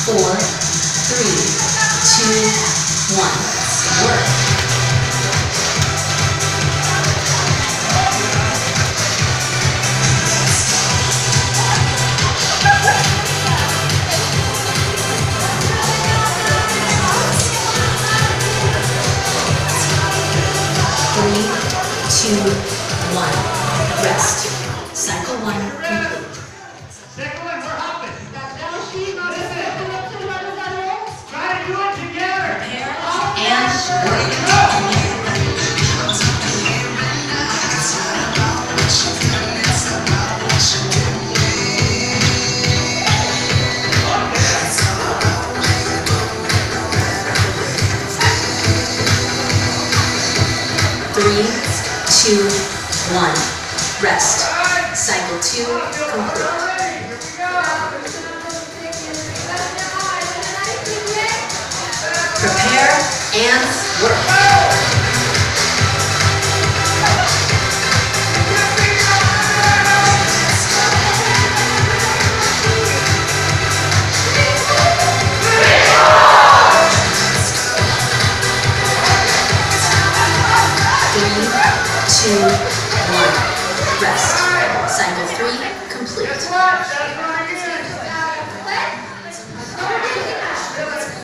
4, 3, 2, 1. Work. 3, 2, 1. Rest. Cycle 1 complete. Second one, we're hopping. Try to do it together. And work. 3, 2, 1. Rest. Cycle 2 complete. Prepare and work. 3, 2, 1. Rest. Cycle 3 complete.